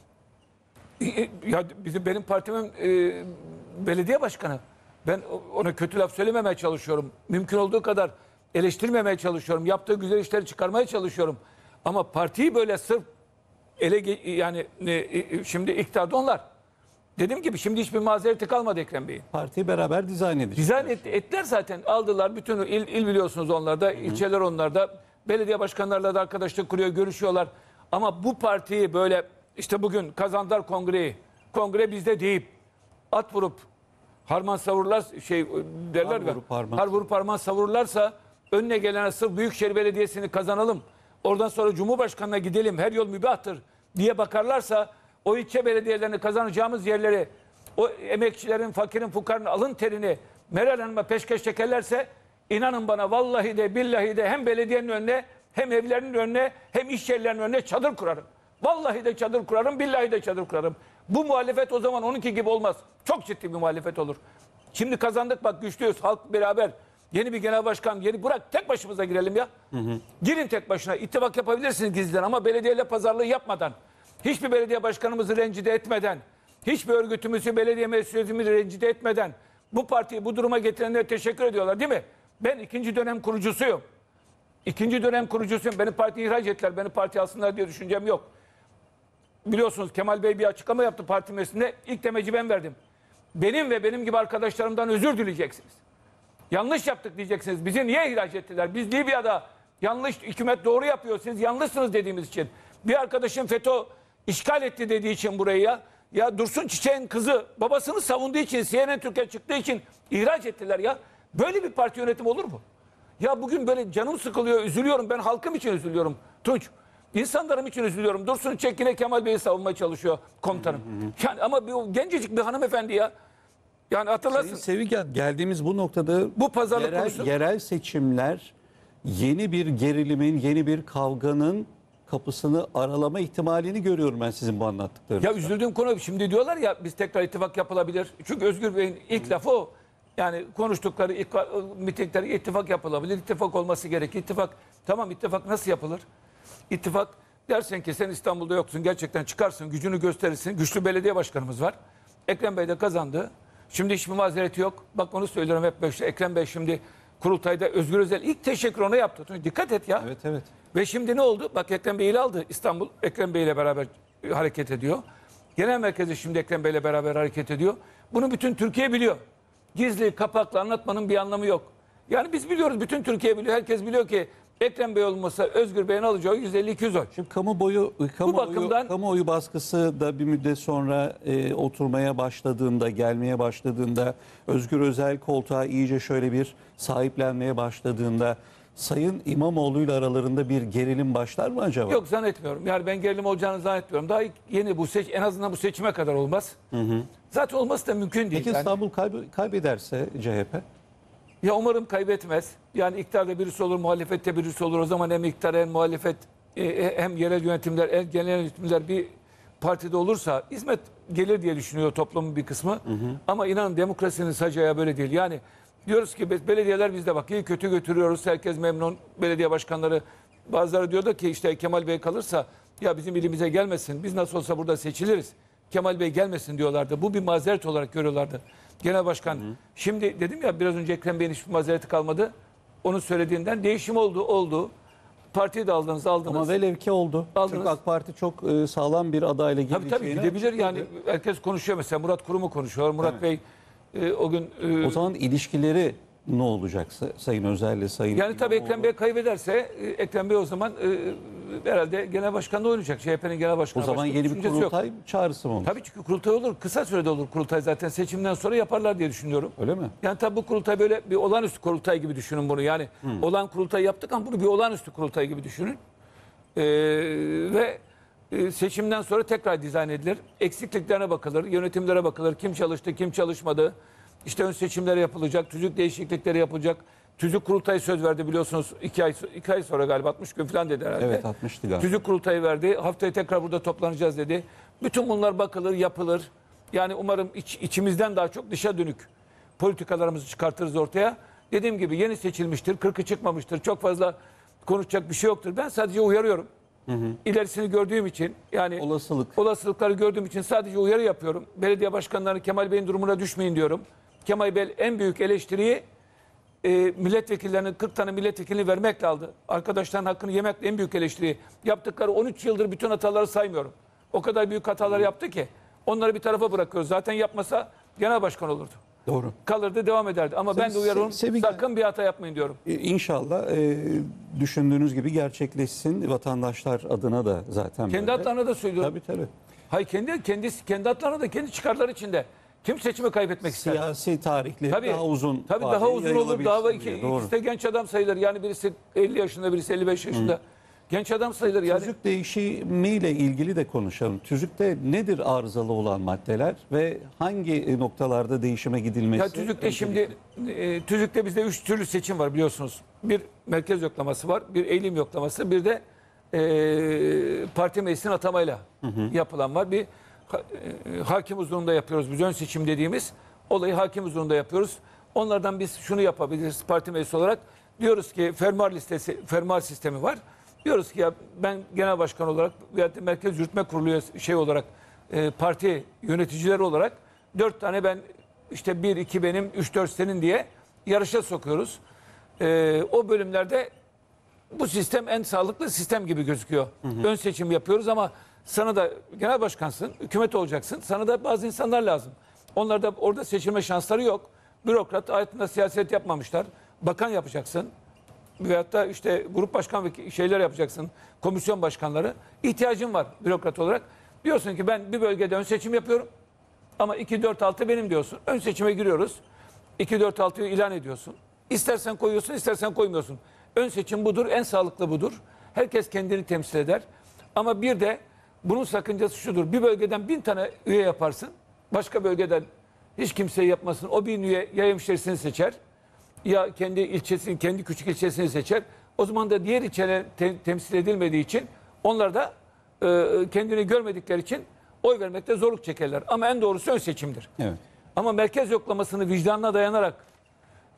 Ya bizim benim partimin e, belediye başkanı. Ben ona kötü laf söylememeye çalışıyorum. Mümkün olduğu kadar eleştirmemeye çalışıyorum. Yaptığı güzel işleri çıkarmaya çalışıyorum. Ama partiyi böyle sırf ele yani e, şimdi iktidarda onlar. Dediğim gibi şimdi hiçbir mazereti kalmadı Ekrem Bey'in. Partiyi beraber dizayn edecekler. Dizayn et, ettiler zaten. Aldılar bütün il, il biliyorsunuz onlarda, Hı-hı. ilçeler onlarda. Belediye başkanlarıyla da arkadaşlık kuruyor, görüşüyorlar. Ama bu partiyi böyle işte bugün kazandılar kongreyi. Kongre bizde deyip at vurup harman savururlar şey derler har vurup, harman. har vurup harman savururlarsa önüne gelene sırf Büyükşehir Belediyesi'ni kazanalım. Oradan sonra Cumhurbaşkanı'na gidelim. Her yol mübahtır diye bakarlarsa o ilçe belediyelerini kazanacağımız yerleri, o emekçilerin, fakirin, fukarın alın terini Meral Hanım'a peşkeş çekerlerse inanın bana vallahi de billahi de hem belediyenin önüne hem evlerinin önüne hem iş yerlerinin önüne çadır kurarım. Vallahi de çadır kurarım, billahi de çadır kurarım. Bu muhalefet o zaman onunki gibi olmaz. Çok ciddi bir muhalefet olur. Şimdi kazandık bak güçlüyüz halk beraber. Yeni bir genel başkan, yeni bırak tek başımıza girelim ya. Hı hı. Girin tek başına. İttifak yapabilirsiniz gizliden ama belediyeyle pazarlığı yapmadan, hiçbir belediye başkanımızı rencide etmeden, hiçbir örgütümüzü, belediye meclisimizi rencide etmeden bu partiyi bu duruma getirenlere teşekkür ediyorlar değil mi? Ben ikinci dönem kurucusuyum. İkinci dönem kurucusuyum. Beni partiye ihraç ettiler. Beni parti alsınlar diye düşüncem yok. Biliyorsunuz Kemal Bey bir açıklama yaptı parti meclisinde. İlk demeci ben verdim. Benim ve benim gibi arkadaşlarımdan özür dileyeceksiniz. Yanlış yaptık diyeceksiniz. Bizi niye ihraç ettiler? Biz Libya'da yanlış, hükümet doğru yapıyor. Siz yanlışsınız dediğimiz için. Bir arkadaşım FETÖ işgal etti dediği için burayı ya. Ya Dursun Çiçek'in kızı babasını savunduğu için, C N N Türkiye çıktığı için ihraç ettiler ya. Böyle bir parti yönetimi olur mu? Ya bugün böyle canım sıkılıyor, üzülüyorum. Ben halkım için üzülüyorum Tunç. İnsanlarım için üzülüyorum. Dursun Çiçek yine Kemal Bey'i savunmaya çalışıyor komutanım. Yani ama bir gencecik bir hanımefendi ya. Yani hatırlasın. Sevigen geldiğimiz bu noktada bu pazarlık yerel, konusu. yerel seçimler yeni bir gerilimin, yeni bir kavganın kapısını aralama ihtimalini görüyorum ben sizin bu anlattıklarınızda. Ya üzüldüğüm konu şimdi diyorlar ya biz tekrar ittifak yapılabilir. Çünkü Özgür Bey'in ilk lafı o. Yani konuştukları ikra- mitingler, ittifak yapılabilir. İttifak olması gerekir. İttifak, tamam ittifak nasıl yapılır? İttifak dersen ki sen İstanbul'da yoksun. Gerçekten çıkarsın, gücünü gösterirsin. Güçlü belediye başkanımız var. Ekrem Bey de kazandı. Şimdi hiçbir mazereti yok. Bak onu söylüyorum hep böyle. Ekrem Bey şimdi kurultayda Özgür Özel ilk teşekkür ona yaptı. Dikkat et ya. Evet, evet. Ve şimdi ne oldu? Bak Ekrem Bey ile aldı. İstanbul Ekrem Bey ile beraber hareket ediyor. Genel merkezi şimdi Ekrem Bey ile beraber hareket ediyor. Bunu bütün Türkiye biliyor. Gizli, kapaklı anlatmanın bir anlamı yok. Yani biz biliyoruz, bütün Türkiye biliyor. Herkes biliyor ki Ekrem Bey olmasa Özgür Bey'in alacağı yüz elli iki yüz oy. Şimdi kamuoyu, kamuoyu, bakımdan- kamuoyu baskısı da bir müddet sonra e, oturmaya başladığında, gelmeye başladığında, Özgür Özel koltuğa iyice şöyle bir sahiplenmeye başladığında Sayın İmamoğlu ile aralarında bir gerilim başlar mı acaba? Yok zannetmiyorum. Yani ben gerilim olacağını zannetmiyorum. Daha ilk- yeni bu seç en azından bu seçime kadar olmaz. Zaten olması da mümkün değil. Peki Yani- İstanbul kayb- kaybederse C H P? Ya umarım kaybetmez. Yani iktidarda birisi olur, muhalefette birisi olur. O zaman hem iktidar hem muhalefet e, hem yerel yönetimler, hem genel yönetimler bir partide olursa hizmet gelir diye düşünüyor toplumun bir kısmı. Hı hı. Ama inanın demokrasinin sac ayağı böyle değil. Yani diyoruz ki biz- belediyeler bizde bak iyi kötü götürüyoruz. Herkes memnun. Belediye başkanları bazıları diyordu ki işte Kemal Bey kalırsa ya bizim ilimize gelmesin. Biz nasıl olsa burada seçiliriz. Kemal Bey gelmesin diyorlardı. Bu bir mazeret olarak görüyorlardı. Genel Başkan. Hı hı. Şimdi dedim ya biraz önce Ekrem Bey'in hiçbir mazereti kalmadı. Onun söylediğinden değişim oldu, oldu. Partiyi de aldınız, aldınız. Ama velev ki oldu. Aldınız. Çünkü AK Parti çok e, sağlam bir adayla Tabii gideceğini tabii gidebilir açıkladı. yani. Herkes konuşuyor mesela. Murat Kurum'u konuşuyor. Murat Evet. Bey e, o gün... e, O zaman ilişkileri ne olacak Sayın Özel'le Sayın yani tabii İmamoğlu? Ekrem Bey kaybederse e, Ekrem Bey o zaman e, herhalde genel başkanlığı oynayacak. C H P'nin genel O başkanı. zaman başka yeni bir düşüncesi yok. kurultay çağrısı mı olur? Tabii çünkü kurultay olur. Kısa sürede olur kurultay zaten. Seçimden sonra yaparlar diye düşünüyorum. Öyle mi? Yani tabii bu kurultay böyle bir olağanüstü kurultay gibi düşünün bunu. Yani Hmm. olan kurultay yaptık ama bunu bir olağanüstü kurultay gibi düşünün. Ee, ve e, seçimden sonra tekrar dizayn edilir. Eksikliklerine bakılır, yönetimlere bakılır. Kim çalıştı, kim çalışmadı. İşte ön seçimler yapılacak, tüzük değişiklikleri yapılacak. Tüzük kurultayı söz verdi biliyorsunuz. iki ay, iki ay sonra galiba altmış gün falan dedi herhalde. Evet altmıştı galiba. Tüzük kurultayı verdi. Haftaya tekrar burada toplanacağız dedi. Bütün bunlar bakılır, yapılır. Yani umarım iç, içimizden daha çok dışa dönük politikalarımızı çıkartırız ortaya. Dediğim gibi yeni seçilmiştir, kırkı çıkmamıştır. Çok fazla konuşacak bir şey yoktur. Ben sadece uyarıyorum. Hı hı. İlerisini gördüğüm için yani Olasılık. olasılıkları gördüğüm için sadece uyarı yapıyorum. Belediye başkanları Kemal Bey'in durumuna düşmeyin diyorum. Kemal Bey en büyük eleştiriyi e, milletvekillerinin kırk tane milletvekilini vermekle aldı. Arkadaşların hakkını yemekle en büyük eleştiri. Yaptıkları on üç yıldır bütün hataları saymıyorum. O kadar büyük hatalar yaptı ki onları bir tarafa bırakıyoruz. Zaten yapmasa genel başkan olurdu. Doğru. Kalırdı, devam ederdi. Ama ben de uyarıyorum. Sevgi- Sakın bir hata yapmayın diyorum. E, İnşallah e, düşündüğünüz gibi gerçekleşsin. Vatandaşlar adına da zaten Kendi böyle. adlarına da söylüyorum. Tabii tabii. Hayır kendi kendisi kendi adlarına da kendi çıkarları içinde. Kim seçimi kaybetmek ister? Siyasi tarihleri Tabii, daha uzun. tabii vadeli daha uzun olur. Daha yayılabilsin iki, diye. Doğru. ikisi de genç adam sayılır. Yani birisi elli yaşında, birisi elli beş yaşında. Hı. Genç adam sayılır yani. Tüzük değişimiyle ilgili de konuşalım. Tüzükte nedir arızalı olan maddeler ve hangi noktalarda değişime gidilmesi? Ya tüzükte şimdi e, tüzükte bizde üç türlü seçim var biliyorsunuz. Bir merkez yoklaması var, bir eğilim yoklaması, bir de e, parti meclisinin atamayla hı hı. yapılan var. Bir ha, e, hakim huzurunda yapıyoruz. Biz ön seçim dediğimiz olayı hakim huzurunda yapıyoruz. Onlardan biz şunu yapabiliriz parti meclisi olarak. Diyoruz ki fermuar listesi, fermuar sistemi var. Diyoruz ki ya ben genel başkan olarak veya da merkez yürütme kurulu şey olarak e, parti yöneticileri olarak dört tane ben işte bir iki benim üç dört senin diye yarışa sokuyoruz. E, o bölümlerde bu sistem en sağlıklı sistem gibi gözüküyor. Hı hı. Ön seçim yapıyoruz ama sana da genel başkansın, hükümet olacaksın. Sana da bazı insanlar lazım. Onlar da orada seçilme şansları yok. Bürokrat hayatında siyaset yapmamışlar. Bakan yapacaksın. Veyahut da işte grup başkan ve şeyler yapacaksın. Komisyon başkanları. İhtiyacın var bürokrat olarak. Diyorsun ki ben bir bölgede ön seçim yapıyorum. Ama iki dört altı benim diyorsun. Ön seçime giriyoruz. iki dört altıyı ilan ediyorsun. İstersen koyuyorsun, istersen koymuyorsun. Ön seçim budur, en sağlıklı budur. Herkes kendini temsil eder. Ama bir de bunun sakıncası şudur. Bir bölgeden bin tane üye yaparsın. Başka bölgeden hiç kimseyi yapmasın. O bin üye ya hemşerisini seçer, ya kendi ilçesini, kendi küçük ilçesini seçer. O zaman da diğer ilçeler te- temsil edilmediği için onlar da e, kendini görmedikleri için oy vermekte zorluk çekerler. Ama en doğrusu ön seçimdir. Evet. Ama merkez yoklamasını vicdanına dayanarak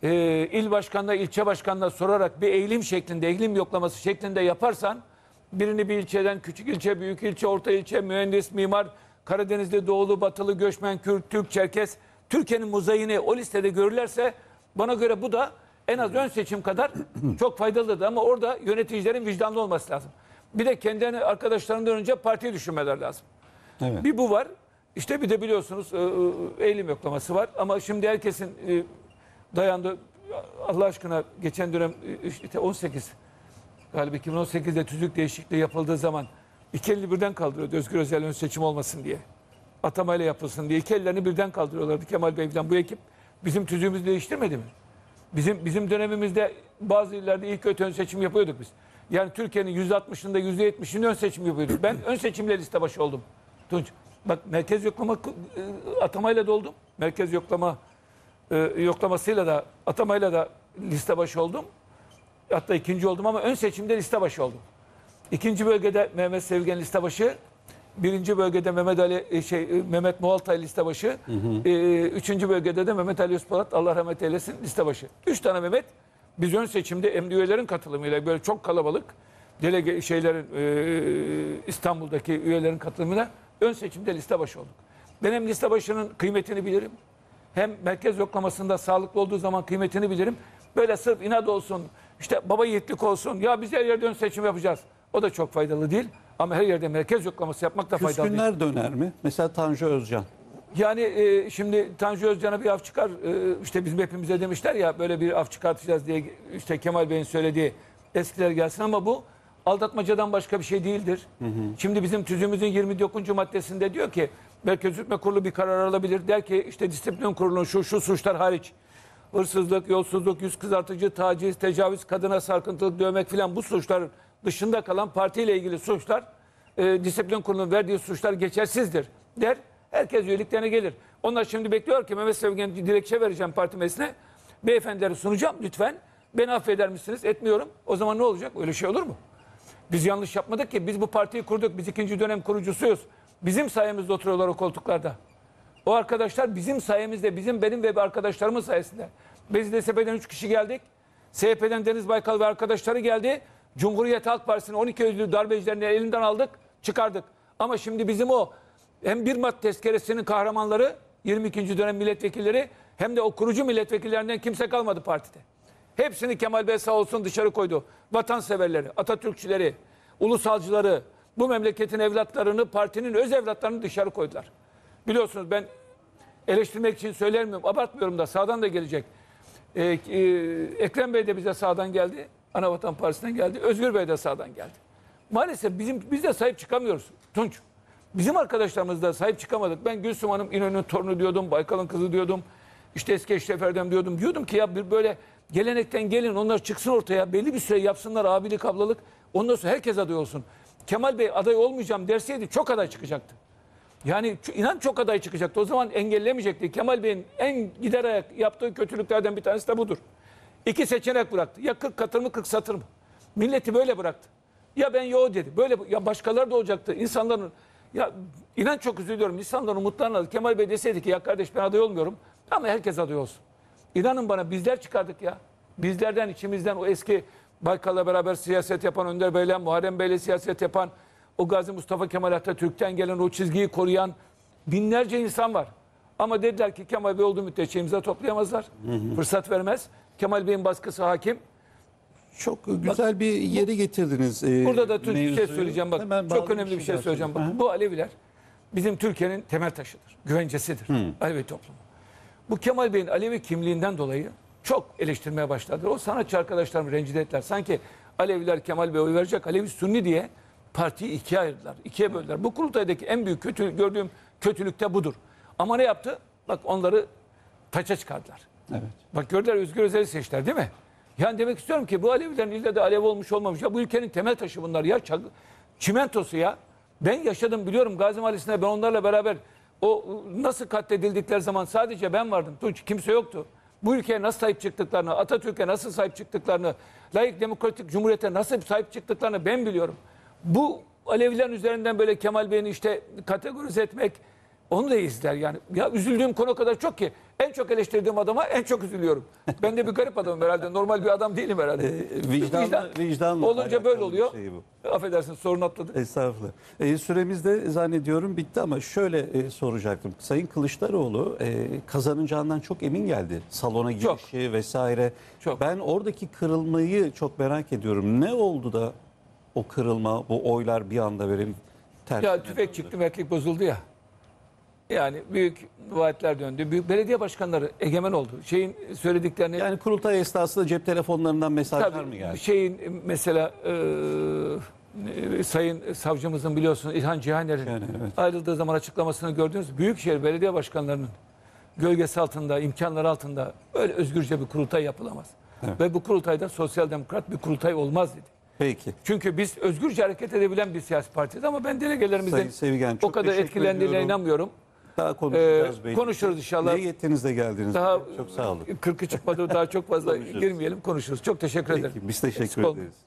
e, il başkanına, ilçe başkanına sorarak bir eğilim şeklinde, eğilim yoklaması şeklinde yaparsan birini bir ilçeden, küçük ilçe, büyük ilçe, orta ilçe, mühendis, mimar, Karadeniz'de doğulu, batılı, göçmen, Kürt, Türk, Çerkes, Türkiye'nin mozaiğini o listede görürlerse bana göre bu da en az ön seçim kadar çok faydalıdır. Ama orada yöneticilerin vicdanlı olması lazım. Bir de kendilerini arkadaşlarından önce partiyi düşünmeler lazım. Evet. Bir bu var. İşte bir de biliyorsunuz e, e, eğilim yoklaması var. Ama şimdi herkesin e, dayandığı, Allah aşkına geçen dönem e, işte on sekiz galiba iki bin on sekizde tüzük değişikliği yapıldığı zaman iki elini birden kaldırıyordu Özgür Özel ön seçim olmasın diye. Atamayla yapılsın diye iki ellerini birden kaldırıyorlardı Kemal Bey falan. Bu ekip bizim tüzüğümüzü değiştirmedi mi? Bizim bizim dönemimizde bazı illerde ilk ön seçim yapıyorduk biz. Yani Türkiye'nin yüzde altmışında yüzde yetmişinde ön seçim yapıyorduk. Ben ön seçimle liste başı oldum. Tunç. Bak merkez yoklama e, atamayla da oldum. Merkez yoklama e, yoklamasıyla da atamayla da liste başı oldum. Hatta ikinci oldum ama ön seçimde liste başı oldum. İkinci bölgede Mehmet Sevgen liste başı. Birinci bölgede Mehmet Ali e, şey e, Mehmet Moğoltay liste başı. Hı hı. E, üçüncü bölgede de Mehmet Ali Özpolat Allah rahmet eylesin liste başı. Üç tane Mehmet biz ön seçimde emri üyelerin katılımıyla böyle çok kalabalık delege şeylerin e, İstanbul'daki üyelerin katılımıyla ön seçimde liste başı olduk. Ben hem liste başının kıymetini bilirim. Hem merkez yoklamasında sağlıklı olduğu zaman kıymetini bilirim. Böyle sırf inat olsun, işte baba yiğitlik olsun, ya biz her yerde ön seçim yapacağız. O da çok faydalı değil. Ama her yerde merkez yoklaması yapmak da faydalı değil. Küskünler döner mi? Mesela Tanju Özcan. Yani e, şimdi Tanju Özcan'a bir af çıkar. E, işte bizim hepimize demişler ya böyle bir af çıkartacağız diye işte Kemal Bey'in söylediği eskiler gelsin ama bu aldatmacadan başka bir şey değildir. Hı hı. Şimdi bizim tüzüğümüzün yirmi dokuzuncu maddesinde diyor ki Merkez Yürütme Kurulu bir karar alabilir. Der ki işte disiplin kurulunun şu şu suçlar hariç hırsızlık, yolsuzluk, yüz kızartıcı, taciz, tecavüz, kadına sarkıntılık, dövmek filan bu suçların dışında kalan partiyle ilgili suçlar e, disiplin kurulunun verdiği suçlar geçersizdir der. Herkes üyeliklerine gelir. Onlar şimdi bekliyor ki Mehmet Sevgen dilekçe vereceğim parti meclisine. Beyefendileri sunacağım lütfen. Beni affeder misiniz? Etmiyorum. O zaman ne olacak? Öyle şey olur mu? Biz yanlış yapmadık ki. Biz bu partiyi kurduk. Biz ikinci dönem kurucusuyuz. Bizim sayemizde oturuyorlar o koltuklarda. O arkadaşlar bizim sayemizde, bizim benim ve arkadaşlarımın sayesinde. Biz D S P'den üç kişi geldik. S H P'den Deniz Baykal ve arkadaşları geldi. Cumhuriyet Halk Partisi'nin on iki özlü darbecilerini elinden aldık, çıkardık. Ama şimdi bizim o hem bir Mart tezkeresinin kahramanları, yirmi ikinci dönem milletvekilleri hem de o kurucu milletvekillerinden kimse kalmadı partide. Hepsini Kemal Bey sağ olsun dışarı koydu. Vatanseverleri, Atatürkçüleri, ulusalcıları, bu memleketin evlatlarını, partinin öz evlatlarını dışarı koydular. Biliyorsunuz ben eleştirmek için söylemiyorum, abartmıyorum da sağdan da gelecek. Ee, e, Ekrem Bey de bize sağdan geldi. Anavatan Partisi'nden geldi. Özgür Bey de sağdan geldi. Maalesef bizim biz de sahip çıkamıyoruz Tunç. Bizim arkadaşlarımız da sahip çıkamadık. Ben Gülsüm Hanım İnönü'nün torunu diyordum, Baykal'ın kızı diyordum. İşte eski Eşref Erdem diyordum. Diyordum ki ya bir böyle gelenekten gelin onlar çıksın ortaya. Belli bir süre yapsınlar abilik ablalık. Ondan sonra herkes aday olsun. Kemal Bey aday olmayacağım derseydi çok aday çıkacaktı. Yani inan çok aday çıkacaktı. O zaman engellemeyecekti. Kemal Bey'in en gider ayak yaptığı kötülüklerden bir tanesi de budur. İki seçenek bıraktı. Ya kırk katır mı kırk satır mı? Milleti böyle bıraktı. Ya ben yo dedi. Böyle ya başkaları da olacaktı. İnsanların ya inan çok üzülüyorum. İnsanların umutlarını Kemal Bey deseydi ki ya kardeş ben aday olmuyorum ama herkes aday olsun. İnanın bana bizler çıkardık ya. Bizlerden içimizden o eski Baykal'la beraber siyaset yapan Önder Bey'le Muharrem Bey'le siyaset yapan o Gazi Mustafa Kemal Atatürk'ten gelen o çizgiyi koruyan binlerce insan var. Ama dediler ki Kemal Bey olduğu müddetçe imza toplayamazlar. Hı hı. Fırsat vermez. Kemal Bey'in baskısı hakim. Çok güzel bir yere getirdiniz. E, Burada da Türk bir şey mevzuyu. söyleyeceğim bak. Hemen Çok bağlı önemli bir şey söyleyeceğim bak. Hı. Bu Aleviler bizim Türkiye'nin temel taşıdır. Güvencesidir. Hı. Alevi toplumu. Bu Kemal Bey'in Alevi kimliğinden dolayı çok eleştirmeye başladılar. O sanatçı arkadaşlarımı rencide ettiler. Sanki Aleviler Kemal Bey'e oy verecek. Alevi Sünni diye partiyi ikiye ayırdılar. İkiye böldüler. Bu kurultaydaki en büyük kötü, gördüğüm kötülük de budur. Ama ne yaptı? Bak onları taça çıkardılar. Evet. Bak gördüler Özgür Özel'i seçtiler değil mi? Yani demek istiyorum ki bu Alevilerin ille de Alevi olmuş olmamış. Ya bu ülkenin temel taşı bunlar ya. Çimentosu ya. Ben yaşadım biliyorum Gazi Mahallesi'nde ben onlarla beraber o nasıl katledildikleri zaman sadece ben vardım. Tunç kimse yoktu. Bu ülkeye nasıl sahip çıktıklarını, Atatürk'e nasıl sahip çıktıklarını, layık demokratik cumhuriyete nasıl sahip çıktıklarını ben biliyorum. Bu Alevilerin üzerinden böyle Kemal Bey'in işte kategorize etmek, onu da izler yani. Ya üzüldüğüm konu o kadar çok ki en çok eleştirdiğim adama en çok üzülüyorum. Ben de bir garip adamım herhalde. Normal bir adam değilim herhalde. E, vicdanla, vicdanla olunca böyle alakalı bir oluyor. şey bu. Affedersin, sorun atladık. Estağfurullah. E, süremiz de zannediyorum bitti ama şöyle e, soracaktım. Sayın Kılıçdaroğlu e, kazanacağından çok emin geldi. Salona Çok. girişi vesaire. Çok. Ben oradaki kırılmayı çok merak ediyorum. Ne oldu da o kırılma, bu oylar bir anda verim tersine Ya tüfek döndü? çıktı, merkek bozuldu ya. Yani büyük vaatler döndü. Büyük belediye başkanları egemen oldu. Şeyin söylediklerini Yani kurultay esnasında cep telefonlarından mesajlar tabii mı geldi? şeyin mesela e, Sayın Savcımızın biliyorsunuz İlhan Cihaner'in Yani evet. ayrıldığı zaman açıklamasını gördünüz. Büyükşehir belediye başkanlarının gölgesi altında, imkanları altında öyle özgürce bir kurultay yapılamaz. Evet. Ve bu kurultayda sosyal demokrat bir kurultay olmaz dedi. Peki. Çünkü biz özgürce hareket edebilen bir siyasi partiyiz ama ben delegelerimizin Sayın Sevgen, o çok kadar teşekkür etkilendiğine ediyorum. inanmıyorum. Daha konuşacağız Ee, belki. konuşuruz inşallah. Niyetinizle geldiniz. Daha Çok sağ olun. kırkı çıkmadı, daha çok fazla Konuşuruz. girmeyelim, konuşuruz. Çok teşekkür ederim. Peki, biz teşekkür Eksik olmayın. ederiz.